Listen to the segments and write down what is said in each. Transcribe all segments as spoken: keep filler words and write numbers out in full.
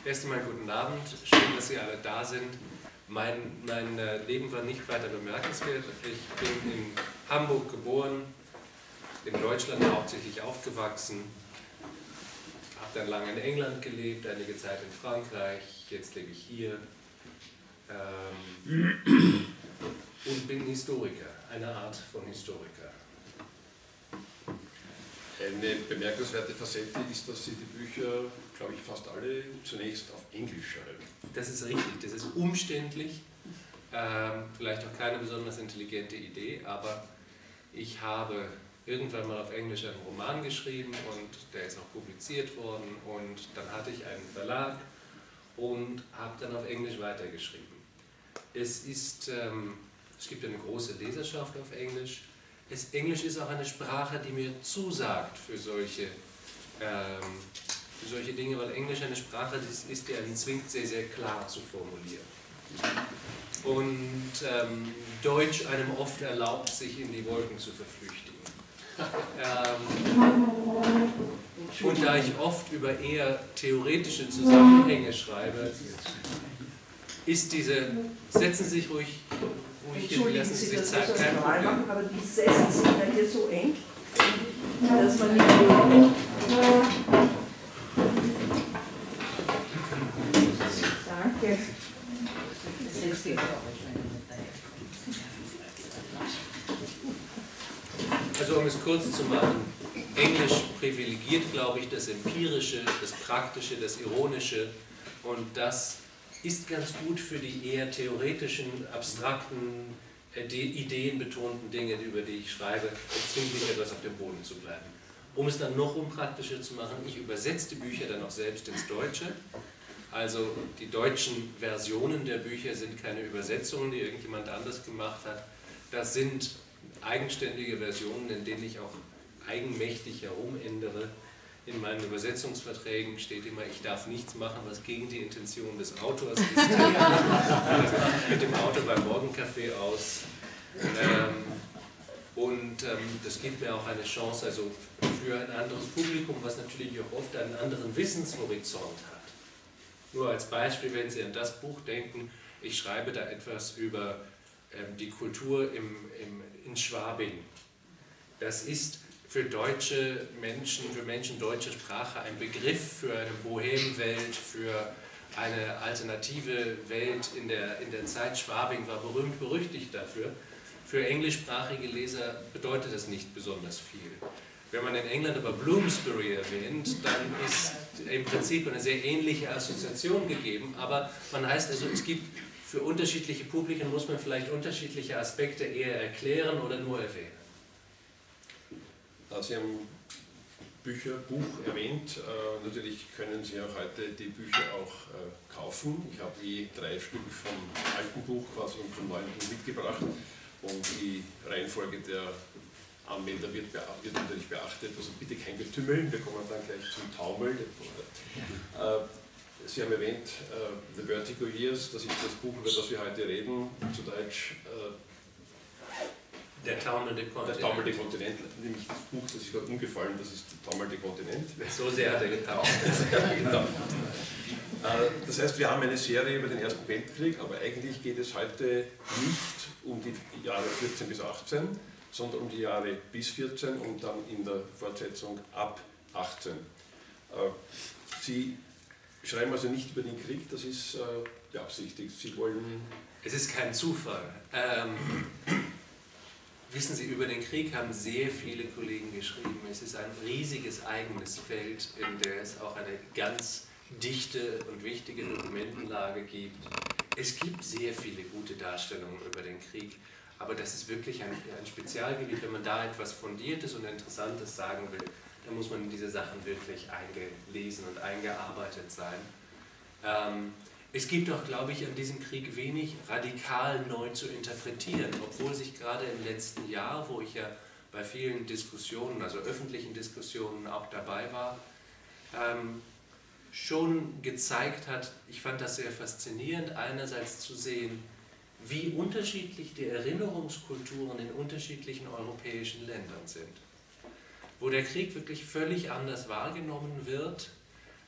Erst einmal guten Abend, schön, dass Sie alle da sind. Mein, mein Leben war nicht weiter bemerkenswert. Ich bin in Hamburg geboren, in Deutschland hauptsächlich aufgewachsen, habe dann lange in England gelebt, einige Zeit in Frankreich, jetzt lebe ich hier ähm, und bin Historiker, eine Art von Historiker. Eine bemerkenswerte Facette ist, dass Sie die Bücher, glaube ich, fast alle zunächst auf Englisch schreiben. Das ist richtig, das ist umständlich, ähm, vielleicht auch keine besonders intelligente Idee, aber ich habe irgendwann mal auf Englisch einen Roman geschrieben und der ist auch publiziert worden und dann hatte ich einen Verlag und habe dann auf Englisch weitergeschrieben. Es ist, ähm, es gibt eine große Leserschaft auf Englisch. Es, Englisch ist auch eine Sprache, die mir zusagt für solche, ähm, für solche Dinge, weil Englisch eine Sprache ist, ist, die einen zwingt, sehr, sehr klar zu formulieren. Und ähm, Deutsch einem oft erlaubt, sich in die Wolken zu verflüchtigen. Ähm, und da ich oft über eher theoretische Zusammenhänge schreibe, ist diese, setzen Sie sich ruhig, ruhig hin, lassen Sie sich Zeit, kein Problem. Aber die Sessel sind ja hier so eng, dass man nicht... Danke. Also um es kurz zu machen, Englisch privilegiert, glaube ich, das Empirische, das Praktische, das Ironische und das ist ganz gut für die eher theoretischen, abstrakten, ideenbetonten Dinge, über die ich schreibe. Es zwingt mich etwas auf dem Boden zu bleiben. Um es dann noch unpraktischer zu machen, ich übersetze die Bücher dann auch selbst ins Deutsche. Also die deutschen Versionen der Bücher sind keine Übersetzungen, die irgendjemand anders gemacht hat. Das sind eigenständige Versionen, in denen ich auch eigenmächtig herumändere. In meinen Übersetzungsverträgen steht immer, ich darf nichts machen, was gegen die Intention des Autors ist. Das mache ich mit dem Autor beim Morgenkaffee aus. Ähm, und ähm, das gibt mir auch eine Chance also für ein anderes Publikum, was natürlich auch oft einen anderen Wissenshorizont hat. Nur als Beispiel, wenn Sie an das Buch denken, ich schreibe da etwas über ähm, die Kultur im, im, in Schwabing. Das ist für deutsche Menschen, für Menschen deutscher Sprache ein Begriff für eine Bohemwelt, für eine alternative Welt in der, in der Zeit. Schwabing war berühmt berüchtigt dafür. Für englischsprachige Leser bedeutet das nicht besonders viel. Wenn man in England aber Bloomsbury erwähnt, dann ist im Prinzip eine sehr ähnliche Assoziation gegeben, aber man heißt also, es gibt für unterschiedliche Publiken, muss man vielleicht unterschiedliche Aspekte eher erklären oder nur erwähnen. Sie haben Bücher, Buch erwähnt. Äh, natürlich können Sie auch heute die Bücher auch äh, kaufen. Ich habe je drei Stück vom alten Buch quasi und vom neuen Buch mitgebracht. Und die Reihenfolge der Anmelder wird, wird natürlich beachtet. Also bitte kein Getümmel, wir kommen dann gleich zum Taumeln. Äh, Sie haben erwähnt äh, The Vertigo Years, das ist das Buch, über das wir heute reden, zu Deutsch. Äh, Der taumelnde Kontinent. Der taumelnde Kontinent, nämlich das Buch, das ist gerade umgefallen, das ist der taumelnde Kontinent. So sehr hat er getaucht. Das heißt, wir haben eine Serie über den Ersten Weltkrieg, aber eigentlich geht es heute nicht um die Jahre vierzehn bis achtzehn, sondern um die Jahre bis vierzehn und dann in der Fortsetzung ab achtzehn. Sie schreiben also nicht über den Krieg, das ist beabsichtigt. Sie wollen... Es ist kein Zufall. Ähm, Wissen Sie, über den Krieg haben sehr viele Kollegen geschrieben. Es ist ein riesiges eigenes Feld, in der es auch eine ganz dichte und wichtige Dokumentenlage gibt. Es gibt sehr viele gute Darstellungen über den Krieg, aber das ist wirklich ein, ein Spezialgebiet. Wenn man da etwas Fundiertes und Interessantes sagen will, dann muss man in diese Sachen wirklich eingelesen und eingearbeitet sein. Ähm, Es gibt auch, glaube ich, an diesem Krieg wenig radikal neu zu interpretieren, obwohl sich gerade im letzten Jahr, wo ich ja bei vielen Diskussionen, also öffentlichen Diskussionen auch dabei war, ähm, schon gezeigt hat, ich fand das sehr faszinierend, einerseits zu sehen, wie unterschiedlich die Erinnerungskulturen in unterschiedlichen europäischen Ländern sind. Wo der Krieg wirklich völlig anders wahrgenommen wird,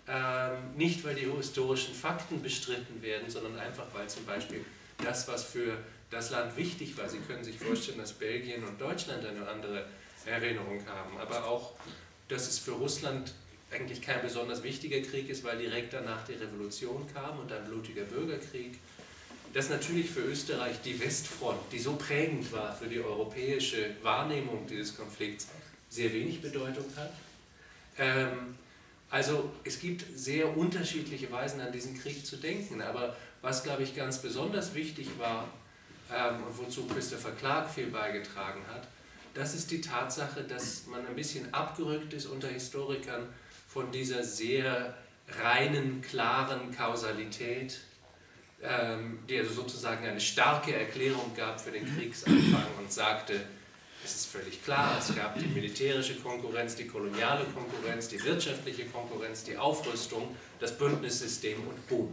ähm, nicht weil die historischen Fakten bestritten werden, sondern einfach weil zum Beispiel das, was für das Land wichtig war, Sie können sich vorstellen, dass Belgien und Deutschland eine andere Erinnerung haben, aber auch, dass es für Russland eigentlich kein besonders wichtiger Krieg ist, weil direkt danach die Revolution kam und ein blutiger Bürgerkrieg. Dass natürlich für Österreich die Westfront, die so prägend war für die europäische Wahrnehmung dieses Konflikts, sehr wenig Bedeutung hat. Ähm, also es gibt sehr unterschiedliche Weisen, an diesen Krieg zu denken, aber was, glaube ich, ganz besonders wichtig war ähm, und wozu Christopher Clark viel beigetragen hat, das ist die Tatsache, dass man ein bisschen abgerückt ist unter Historikern von dieser sehr reinen, klaren Kausalität, ähm, die also sozusagen eine starke Erklärung gab für den Kriegsanfang und sagte, es ist völlig klar, es gab die militärische Konkurrenz, die koloniale Konkurrenz, die wirtschaftliche Konkurrenz, die Aufrüstung, das Bündnissystem und boom.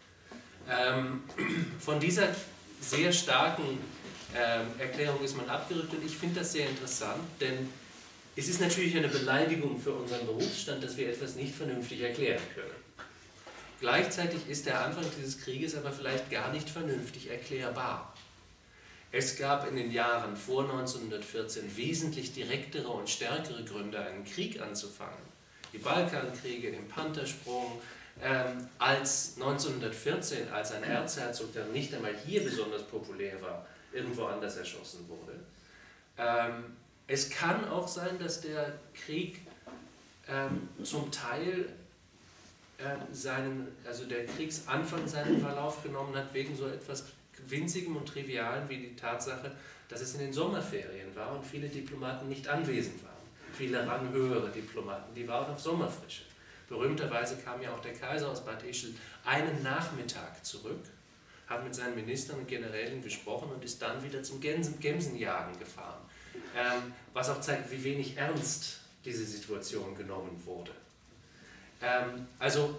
Ähm, von dieser sehr starken ähm, Erklärung ist man abgerückt und ich finde das sehr interessant, denn es ist natürlich eine Beleidigung für unseren Berufsstand, dass wir etwas nicht vernünftig erklären können. Gleichzeitig ist der Anfang dieses Krieges aber vielleicht gar nicht vernünftig erklärbar. Es gab in den Jahren vor neunzehnhundertvierzehn wesentlich direktere und stärkere Gründe, einen Krieg anzufangen. Die Balkankriege, den Pantersprung, ähm, als neunzehnhundertvierzehn, als ein Erzherzog, der nicht einmal hier besonders populär war, irgendwo anders erschossen wurde. Ähm, es kann auch sein, dass der Krieg ähm, zum Teil äh, seinen, also der Kriegsanfang seinen Verlauf genommen hat, wegen so etwas Winzigem und Trivialen wie die Tatsache, dass es in den Sommerferien war und viele Diplomaten nicht anwesend waren. Viele ranghöhere Diplomaten, die waren auf Sommerfrische. Berühmterweise kam ja auch der Kaiser aus Bad Ischl einen Nachmittag zurück, hat mit seinen Ministern und Generälen gesprochen und ist dann wieder zum Gemsen, Gemsenjagen gefahren. Ähm, was auch zeigt, wie wenig ernst diese Situation genommen wurde. Ähm, also,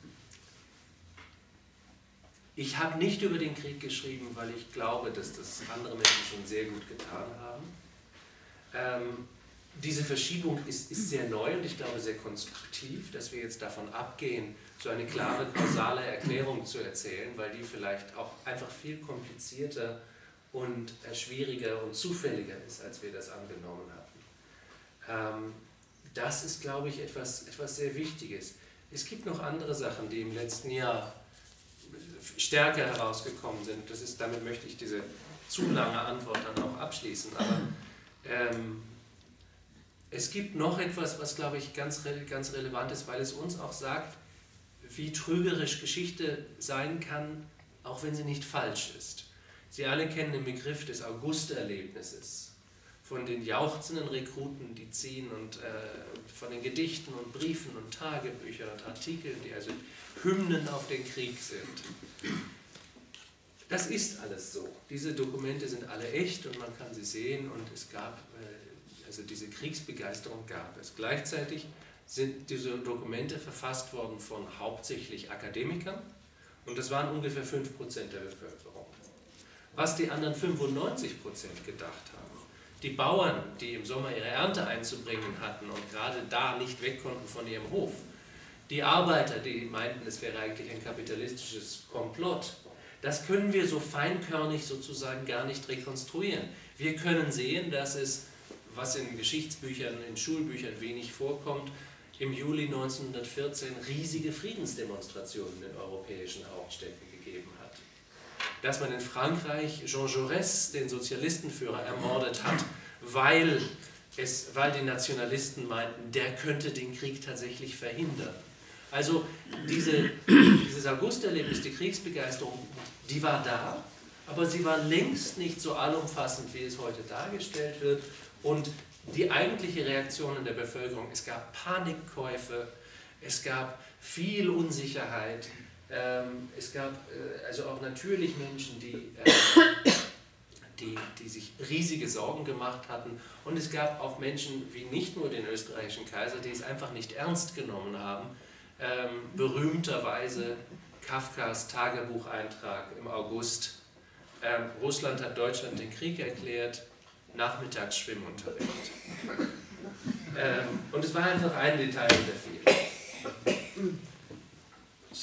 ich habe nicht über den Krieg geschrieben, weil ich glaube, dass das andere Menschen schon sehr gut getan haben. Ähm, diese Verschiebung ist, ist sehr neu und ich glaube sehr konstruktiv, dass wir jetzt davon abgehen, so eine klare kausale Erklärung zu erzählen, weil die vielleicht auch einfach viel komplizierter und äh, schwieriger und zufälliger ist, als wir das angenommen hatten. Ähm, das ist, glaube ich, etwas, etwas sehr Wichtiges. Es gibt noch andere Sachen, die im letzten Jahr stärker herausgekommen sind. Das ist, damit möchte ich diese zu lange Antwort dann auch abschließen. Aber ähm, es gibt noch etwas, was, glaube ich, ganz, ganz relevant ist, weil es uns auch sagt, wie trügerisch Geschichte sein kann, auch wenn sie nicht falsch ist. Sie alle kennen den Begriff des August-Erlebnisses, von den jauchzenden Rekruten, die ziehen, und äh, von den Gedichten und Briefen und Tagebüchern und Artikeln, die also Hymnen auf den Krieg sind. Das ist alles so. Diese Dokumente sind alle echt und man kann sie sehen und es gab, äh, also diese Kriegsbegeisterung gab es. Gleichzeitig sind diese Dokumente verfasst worden von hauptsächlich Akademikern und das waren ungefähr fünf Prozent der Bevölkerung. Was die anderen fünfundneunzig Prozent gedacht haben, die Bauern, die im Sommer ihre Ernte einzubringen hatten und gerade da nicht weg konnten von ihrem Hof, die Arbeiter, die meinten, es wäre eigentlich ein kapitalistisches Komplott, das können wir so feinkörnig sozusagen gar nicht rekonstruieren. Wir können sehen, dass es, was in Geschichtsbüchern, in Schulbüchern wenig vorkommt, im Juli neunzehnhundertvierzehn riesige Friedensdemonstrationen in europäischen Hauptstädten gegeben hat. Dass man in Frankreich Jean Jaurès, den Sozialistenführer, ermordet hat, weil, es, weil die Nationalisten meinten, der könnte den Krieg tatsächlich verhindern. Also diese, dieses August-Erlebnis, die Kriegsbegeisterung, die war da, aber sie war längst nicht so allumfassend, wie es heute dargestellt wird. Und die eigentliche Reaktion in der Bevölkerung, es gab Panikkäufe, es gab viel Unsicherheit, ähm, es gab äh, also auch natürlich Menschen, die, äh, die, die sich riesige Sorgen gemacht hatten. Und es gab auch Menschen, wie nicht nur den österreichischen Kaiser, die es einfach nicht ernst genommen haben. Ähm, berühmterweise Kafkas Tagebucheintrag im August. Ähm, Russland hat Deutschland den Krieg erklärt, nachmittags Schwimmunterricht. Ähm, und es war einfach ein Detail unter vielen.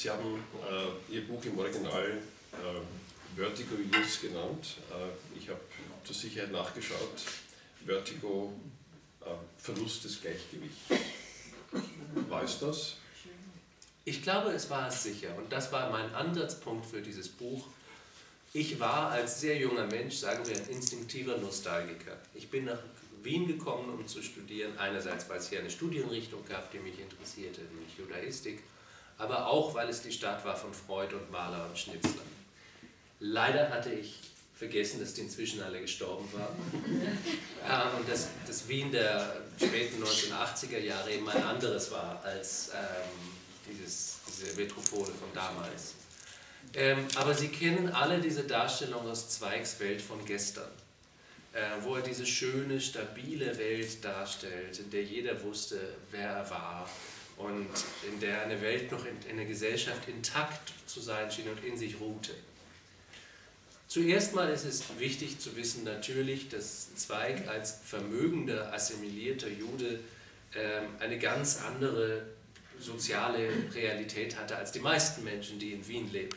Sie haben äh, Ihr Buch im Original äh, Vertigo Use genannt. Äh, ich habe zur Sicherheit nachgeschaut. Vertigo, äh, Verlust des Gleichgewichts. War es das? Ich glaube, es war es sicher. Und das war mein Ansatzpunkt für dieses Buch. Ich war als sehr junger Mensch, sagen wir, ein instinktiver Nostalgiker. Ich bin nach Wien gekommen, um zu studieren. Einerseits, weil es hier eine Studienrichtung gab, die mich interessierte, nämlich Judaistik. Aber auch, weil es die Stadt war von Freud und Maler und Schnitzler. Leider hatte ich vergessen, dass die inzwischen alle gestorben waren. Ähm, und dass das Wien der späten neunzehnhundertachtziger Jahre eben ein anderes war als ähm, dieses, diese Metropole von damals. Ähm, aber Sie kennen alle diese Darstellung aus Zweigs Welt von gestern, äh, wo er diese schöne, stabile Welt darstellt, in der jeder wusste, wer er war und in der eine Welt noch in, in der Gesellschaft intakt zu sein schien und in sich ruhte. Zuerst mal ist es wichtig zu wissen natürlich, dass Zweig als vermögender, assimilierter Jude ähm, eine ganz andere soziale Realität hatte als die meisten Menschen, die in Wien lebten.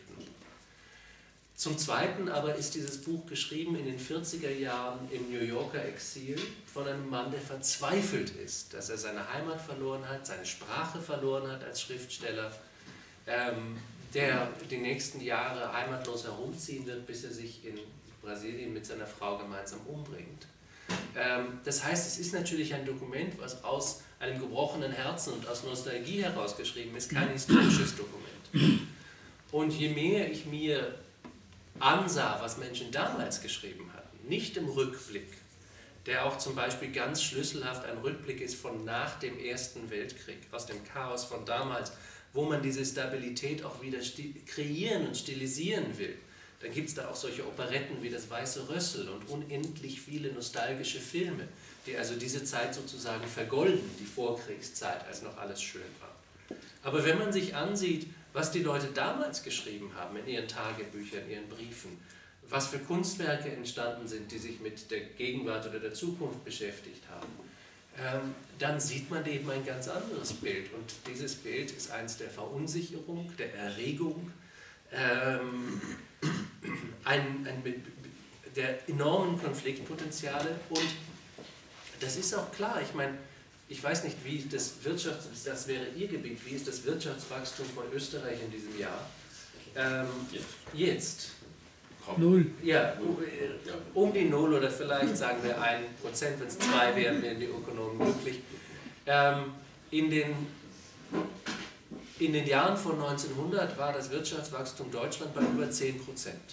Zum Zweiten aber ist dieses Buch geschrieben in den vierziger Jahren im New Yorker Exil von einem Mann, der verzweifelt ist, dass er seine Heimat verloren hat, seine Sprache verloren hat als Schriftsteller, ähm, der die nächsten Jahre heimatlos herumziehen wird, bis er sich in Brasilien mit seiner Frau gemeinsam umbringt. Ähm, das heißt, es ist natürlich ein Dokument, was aus einem gebrochenen Herzen und aus Nostalgie herausgeschrieben ist, kein historisches Dokument. Und je mehr ich mir ansah, was Menschen damals geschrieben hatten, nicht im Rückblick, der auch zum Beispiel ganz schlüsselhaft ein Rückblick ist von nach dem Ersten Weltkrieg, aus dem Chaos von damals, wo man diese Stabilität auch wieder kreieren und stilisieren will. Dann gibt es da auch solche Operetten wie das Weiße Rössel und unendlich viele nostalgische Filme, die also diese Zeit sozusagen vergolden, die Vorkriegszeit, als noch alles schön war. Aber wenn man sich ansieht, was die Leute damals geschrieben haben in ihren Tagebüchern, in ihren Briefen, was für Kunstwerke entstanden sind, die sich mit der Gegenwart oder der Zukunft beschäftigt haben, ähm, dann sieht man eben ein ganz anderes Bild. Und dieses Bild ist eins der Verunsicherung, der Erregung, ähm, ein, ein, der enormen Konfliktpotenziale. Und das ist auch klar, ich meine, ich weiß nicht, wie das Wirtschafts... das wäre Ihr Gebiet, wie ist das Wirtschaftswachstum von Österreich in diesem Jahr? Ähm, jetzt. Jetzt. Null. Ja, um die Null oder vielleicht sagen wir ein Prozent, wenn es zwei wären, wären die Ökonomen glücklich. Ähm, in, den, in den Jahren von neunzehnhundert war das Wirtschaftswachstum Deutschland bei über zehn Prozent.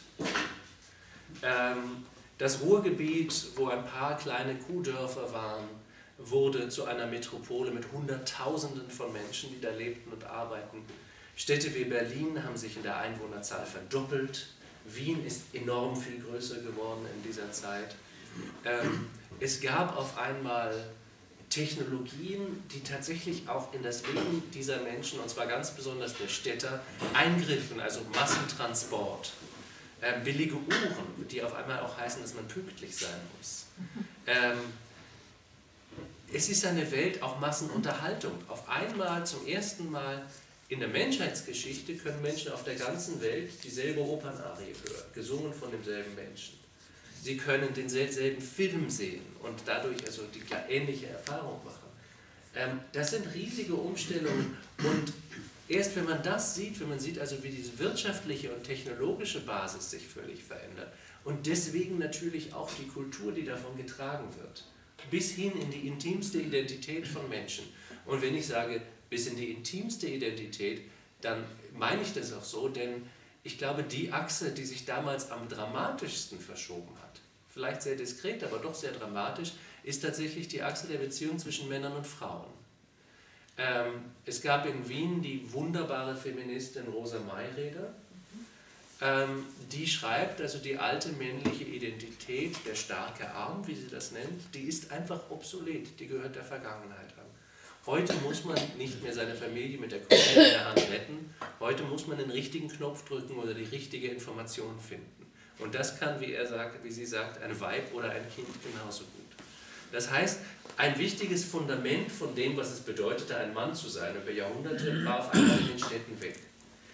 Ähm, das Ruhrgebiet, wo ein paar kleine Kuhdörfer waren, wurde zu einer Metropole mit Hunderttausenden von Menschen, die da lebten und arbeiten. Städte wie Berlin haben sich in der Einwohnerzahl verdoppelt. Wien ist enorm viel größer geworden in dieser Zeit. Ähm, es gab auf einmal Technologien, die tatsächlich auch in das Leben dieser Menschen, und zwar ganz besonders der Städter, eingriffen, also Massentransport. Ähm, billige Uhren, die auf einmal auch heißen, dass man pünktlich sein muss. Ähm, es ist eine Welt, auch Massenunterhaltung. Auf einmal, zum ersten Mal in der Menschheitsgeschichte können Menschen auf der ganzen Welt dieselbe Opernarie hören, gesungen von demselben Menschen. Sie können denselben Film sehen und dadurch also die ähnliche Erfahrung machen. Ähm, das sind riesige Umstellungen und erst wenn man das sieht, wenn man sieht also, wie diese wirtschaftliche und technologische Basis sich völlig verändert und deswegen natürlich auch die Kultur, die davon getragen wird, bis hin in die intimste Identität von Menschen. Und wenn ich sage, bis in die intimste Identität, dann meine ich das auch so, denn ich glaube, die Achse, die sich damals am dramatischsten verschoben hat, vielleicht sehr diskret, aber doch sehr dramatisch, ist tatsächlich die Achse der Beziehung zwischen Männern und Frauen. Ähm, es gab in Wien die wunderbare Feministin Rosa Mayreder, ähm, die schreibt, also die alte männliche Identität, der starke Arm, wie sie das nennt, die ist einfach obsolet, die gehört der Vergangenheit an. Heute muss man nicht mehr seine Familie mit der Keule in der Hand retten, heute muss man den richtigen Knopf drücken oder die richtige Information finden. Und das kann, wie er sagt, wie sie sagt, ein Weib oder ein Kind genauso gut. Das heißt, ein wichtiges Fundament von dem, was es bedeutete, ein Mann zu sein über Jahrhunderte, war auf einmal in den Städten weg.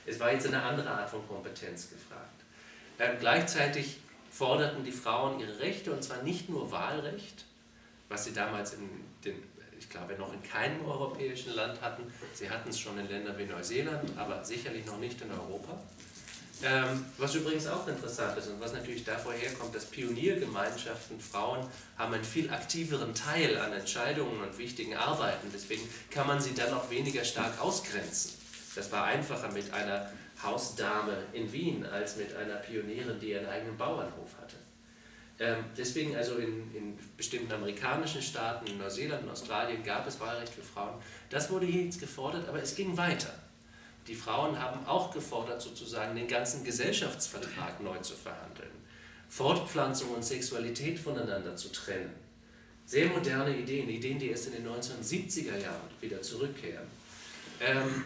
Es war jetzt eine andere Art von Kompetenz gefragt. Ähm, gleichzeitig forderten die Frauen ihre Rechte, und zwar nicht nur Wahlrecht, was sie damals in den, ich glaube, noch in keinem europäischen Land hatten. Sie hatten es schon in Ländern wie Neuseeland, aber sicherlich noch nicht in Europa. Ähm, was übrigens auch interessant ist und was natürlich davor herkommt, dass Pioniergemeinschaften, Frauen haben einen viel aktiveren Teil an Entscheidungen und wichtigen Arbeiten, deswegen kann man sie dann auch weniger stark ausgrenzen. Das war einfacher mit einer Hausdame in Wien als mit einer Pionierin, die ihren eigenen Bauernhof hatte. Ähm, deswegen also in, in bestimmten amerikanischen Staaten, in Neuseeland und Australien gab es Wahlrecht für Frauen. Das wurde hier jetzt gefordert, aber es ging weiter. Die Frauen haben auch gefordert, sozusagen den ganzen Gesellschaftsvertrag neu zu verhandeln, Fortpflanzung und Sexualität voneinander zu trennen. Sehr moderne Ideen, Ideen, die erst in den neunzehnhundertsiebziger Jahren wieder zurückkehren. Ähm,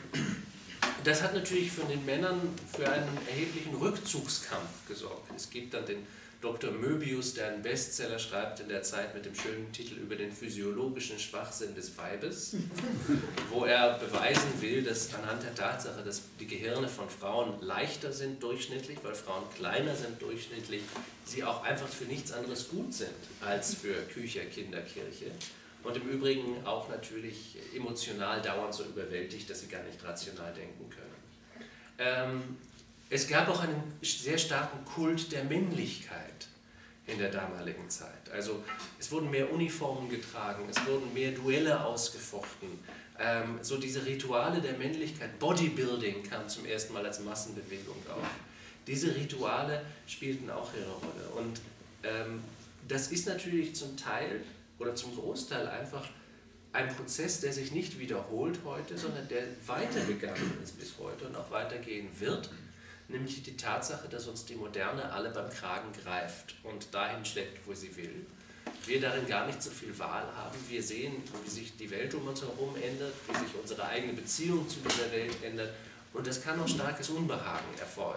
das hat natürlich von den Männern für einen erheblichen Rückzugskampf gesorgt. Es gibt dann den Doktor Möbius, der einen Bestseller schreibt in der Zeit mit dem schönen Titel über den physiologischen Schwachsinn des Weibes, wo er beweisen will, dass anhand der Tatsache, dass die Gehirne von Frauen leichter sind durchschnittlich, weil Frauen kleiner sind durchschnittlich, sie auch einfach für nichts anderes gut sind als für Küche, Kinderkirche und im Übrigen auch natürlich emotional dauernd so überwältigt, dass sie gar nicht rational denken können. Ähm, Es gab auch einen sehr starken Kult der Männlichkeit in der damaligen Zeit. Also es wurden mehr Uniformen getragen, es wurden mehr Duelle ausgefochten. Ähm, so diese Rituale der Männlichkeit, Bodybuilding kam zum ersten Mal als Massenbewegung auf. Diese Rituale spielten auch ihre Rolle. Und ähm, das ist natürlich zum Teil oder zum Großteil einfach ein Prozess, der sich nicht wiederholt heute, sondern der weitergegangen ist bis heute und auch weitergehen wird. Nämlich die Tatsache, dass uns die Moderne alle beim Kragen greift und dahin schleppt, wo sie will. Wir darin gar nicht so viel Wahl haben. Wir sehen, wie sich die Welt um uns herum ändert, wie sich unsere eigene Beziehung zu dieser Welt ändert. Und das kann auch starkes Unbehagen hervor,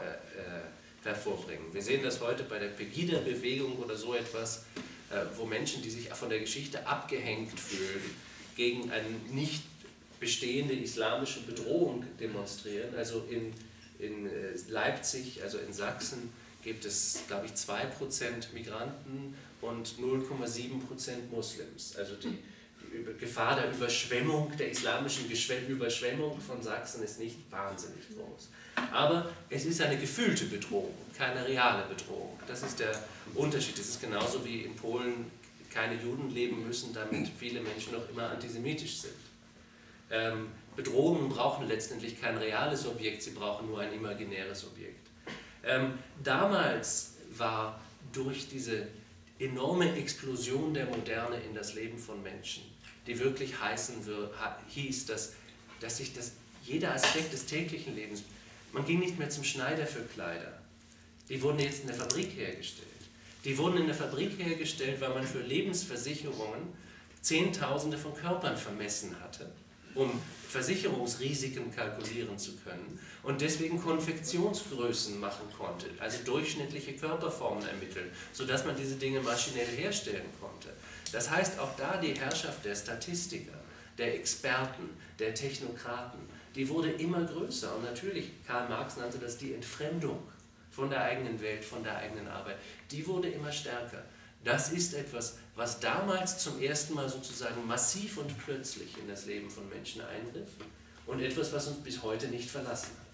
äh, hervorbringen. Wir sehen das heute bei der Pegida-Bewegung oder so etwas, äh, wo Menschen, die sich von der Geschichte abgehängt fühlen, gegen eine nicht bestehende islamische Bedrohung demonstrieren. Also in In Leipzig, also in Sachsen, gibt es, glaube ich, zwei Prozent Migranten und null Komma sieben Prozent Muslims. Also die, die Gefahr der Überschwemmung, der islamischen Überschwemmung von Sachsen ist nicht wahnsinnig groß. Aber es ist eine gefühlte Bedrohung, keine reale Bedrohung. Das ist der Unterschied. Es ist genauso wie in Polen keine Juden leben müssen, damit viele Menschen noch immer antisemitisch sind. Ähm, Bedrohungen brauchen letztendlich kein reales Objekt, sie brauchen nur ein imaginäres Objekt. Ähm, damals war durch diese enorme Explosion der Moderne in das Leben von Menschen, die wirklich heißen wir, hieß, dass, dass sich das, jeder Aspekt des täglichen Lebens, man ging nicht mehr zum Schneider für Kleider, die wurden jetzt in der Fabrik hergestellt. Die wurden in der Fabrik hergestellt, weil man für Lebensversicherungen Zehntausende von Körpern vermessen hatte, um Versicherungsrisiken kalkulieren zu können und deswegen Konfektionsgrößen machen konnte, also durchschnittliche Körperformen ermitteln, sodass man diese Dinge maschinell herstellen konnte. Das heißt, auch da die Herrschaft der Statistiker, der Experten, der Technokraten, die wurde immer größer und natürlich, Karl Marx nannte das die Entfremdung von der eigenen Welt, von der eigenen Arbeit, die wurde immer stärker. Das ist etwas, was damals zum ersten Mal sozusagen massiv und plötzlich in das Leben von Menschen eingriff und etwas, was uns bis heute nicht verlassen hat.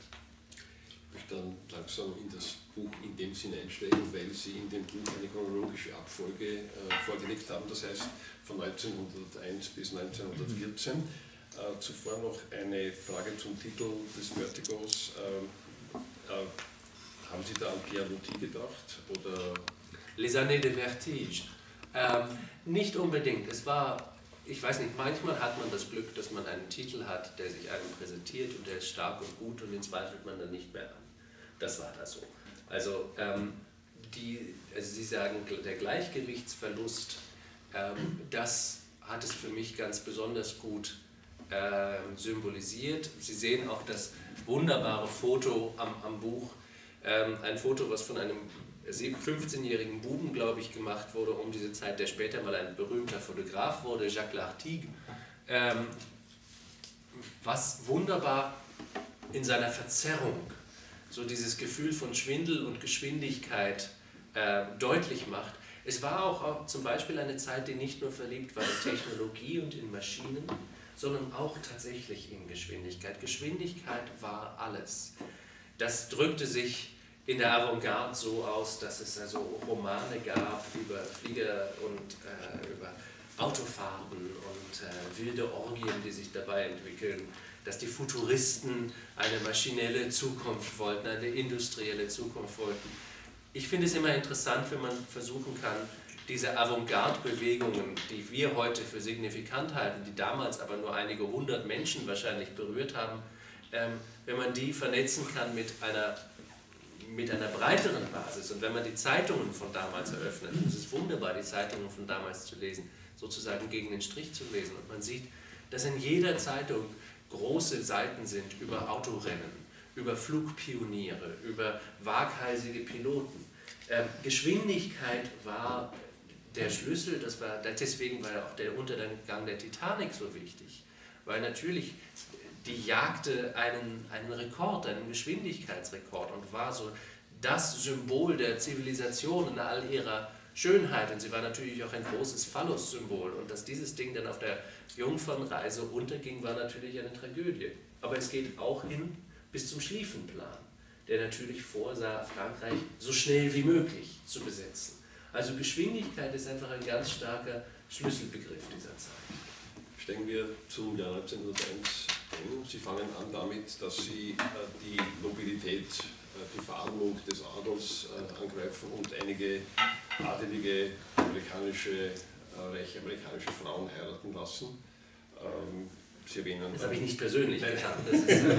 Ich möchte dann langsam in das Buch in dem Sinn einsteigen, weil Sie in dem Buch eine chronologische Abfolge äh, vorgelegt haben, das heißt von neunzehnhunderteins bis neunzehnhundertvierzehn. Äh, zuvor noch eine Frage zum Titel des Vertigos. Äh, äh, haben Sie da an Pierre Loti gedacht? Oder Les années de vertige. Ähm, nicht unbedingt. Es war, ich weiß nicht, manchmal hat man das Glück, dass man einen Titel hat, der sich einem präsentiert und der ist stark und gut und den zweifelt man dann nicht mehr an. Das war da so. Also, ähm, die, also Sie sagen, der Gleichgewichtsverlust, ähm, das hat es für mich ganz besonders gut äh, symbolisiert. Sie sehen auch das wunderbare Foto am, am Buch, ähm, ein Foto, was von einem fünfzehnjährigen Buben, glaube ich, gemacht wurde um diese Zeit, der später mal ein berühmter Fotograf wurde, Jacques Lartigue, ähm, was wunderbar in seiner Verzerrung so dieses Gefühl von Schwindel und Geschwindigkeit äh, deutlich macht. Es war auch, auch zum Beispiel eine Zeit, die nicht nur verliebt war in Technologie und in Maschinen, sondern auch tatsächlich in Geschwindigkeit. Geschwindigkeit war alles. Das drückte sich in der Avantgarde so aus, dass es also Romane gab über Flieger und äh, über Autofahrten und äh, wilde Orgien, die sich dabei entwickeln, dass die Futuristen eine maschinelle Zukunft wollten, eine industrielle Zukunft wollten. Ich finde es immer interessant, wenn man versuchen kann, diese Avantgarde-Bewegungen, die wir heute für signifikant halten, die damals aber nur einige hundert Menschen wahrscheinlich berührt haben, ähm, wenn man die vernetzen kann mit einer, mit einer breiteren Basis und wenn man die Zeitungen von damals eröffnet, es ist wunderbar, die Zeitungen von damals zu lesen, sozusagen gegen den Strich zu lesen, und man sieht, dass in jeder Zeitung große Seiten sind über Autorennen, über Flugpioniere, über waghalsige Piloten. Ähm, Geschwindigkeit war der Schlüssel, das war, deswegen war auch der Untergang der Titanic so wichtig, weil natürlich die jagte einen, einen Rekord, einen Geschwindigkeitsrekord und war so das Symbol der Zivilisation in all ihrer Schönheit, und sie war natürlich auch ein großes Phallus-Symbol, und dass dieses Ding dann auf der Jungfernreise unterging, war natürlich eine Tragödie. Aber es geht auch hin bis zum Schlieffenplan, der natürlich vorsah, Frankreich so schnell wie möglich zu besetzen. Also Geschwindigkeit ist einfach ein ganz starker Schlüsselbegriff dieser Zeit. Steigen wir zum Jahr neunzehnhunderteins ein. Sie fangen an damit, dass Sie äh, die Nobilität, äh, die Veredelung des Adels äh, angreifen und einige adelige amerikanische, äh, reiche amerikanische Frauen heiraten lassen. Ähm, Sie erwähnen, das habe ich nicht persönlich getan. Das ist, äh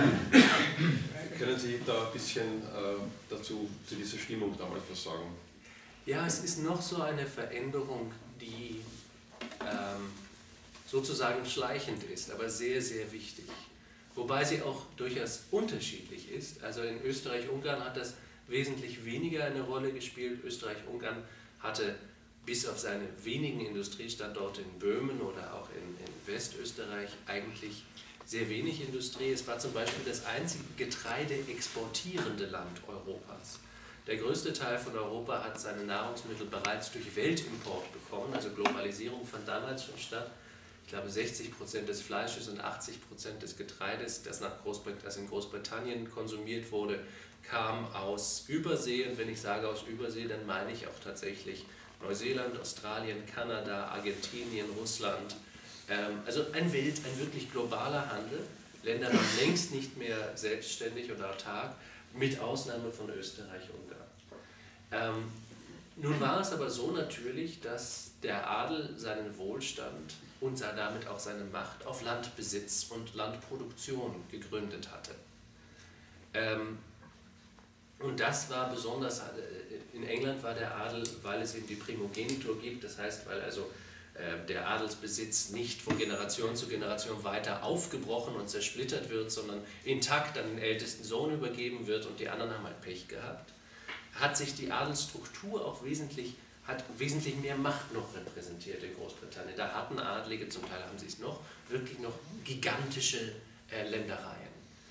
können Sie da ein bisschen äh, dazu, zu dieser Stimmung damals was sagen? Ja, es ist noch so eine Veränderung, die ähm, sozusagen schleichend ist, aber sehr, sehr wichtig. Wobei sie auch durchaus unterschiedlich ist. Also in Österreich-Ungarn hat das wesentlich weniger eine Rolle gespielt. Österreich-Ungarn hatte bis auf seine wenigen Industriestandorte in Böhmen oder auch in, in Westösterreich eigentlich sehr wenig Industrie. Es war zum Beispiel das einzige Getreide exportierende Land Europas. Der größte Teil von Europa hat seine Nahrungsmittel bereits durch Weltimport bekommen, also Globalisierung fand damals schon statt. Ich glaube, sechzig Prozent des Fleisches und achtzig Prozent des Getreides, das, nach Großbrit- das in Großbritannien konsumiert wurde, kam aus Übersee. Und wenn ich sage aus Übersee, dann meine ich auch tatsächlich Neuseeland, Australien, Kanada, Argentinien, Russland. Ähm, also ein Welt, ein wirklich globaler Handel. Länder waren längst nicht mehr selbstständig oder autark, mit Ausnahme von Österreich-Ungarn. Ähm, nun war es aber so natürlich, dass der Adel seinen Wohlstand und damit auch seine Macht auf Landbesitz und Landproduktion gegründet hatte. Ähm, und das war besonders, in England war der Adel, weil es eben die Primogenitur gibt, das heißt, weil also äh, der Adelsbesitz nicht von Generation zu Generation weiter aufgebrochen und zersplittert wird, sondern intakt an den ältesten Sohn übergeben wird und die anderen haben halt Pech gehabt, hat sich die Adelsstruktur auch wesentlich, hat wesentlich mehr Macht noch repräsentiert in Großbritannien. Da hatten Adlige, zum Teil haben sie es noch, wirklich noch gigantische äh, Ländereien.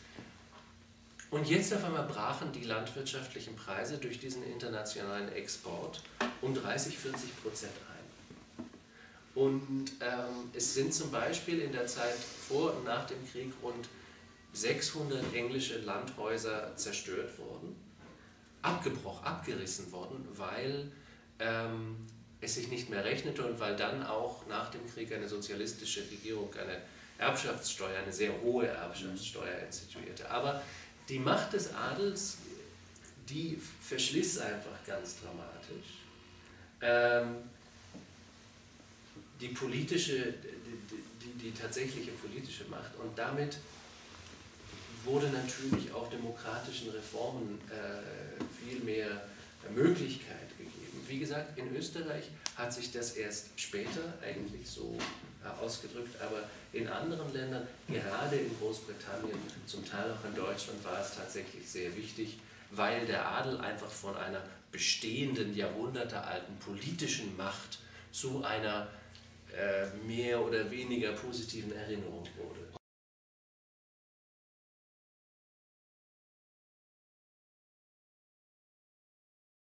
Und jetzt auf einmal brachen die landwirtschaftlichen Preise durch diesen internationalen Export um dreißig, vierzig Prozent ein. Und ähm, es sind zum Beispiel in der Zeit vor und nach dem Krieg rund sechshundert englische Landhäuser zerstört worden, abgebrochen, abgerissen worden, weil ähm, es sich nicht mehr rechnete und weil dann auch nach dem Krieg eine sozialistische Regierung eine Erbschaftssteuer, eine sehr hohe Erbschaftssteuer instituierte. Aber die Macht des Adels, die verschliss einfach ganz dramatisch. Ähm, die politische, die, die, die tatsächliche politische Macht, und damit wurde natürlich auch demokratischen Reformen äh, viel mehr Möglichkeit gegeben. Wie gesagt, in Österreich hat sich das erst später eigentlich so äh, ausgedrückt, aber in anderen Ländern, gerade in Großbritannien, zum Teil auch in Deutschland, war es tatsächlich sehr wichtig, weil der Adel einfach von einer bestehenden, jahrhundertealten politischen Macht zu einer äh, mehr oder weniger positiven Erinnerung wurde.